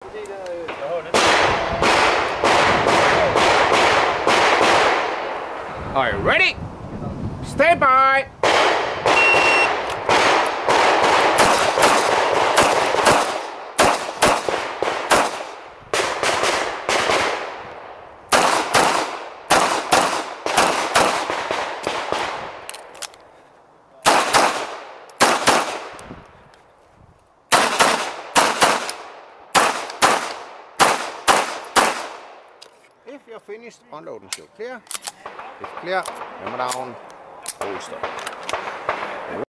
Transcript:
Are you ready? Stand by! If you're finished, unload and show clear. If clear, hammer down, hold stop.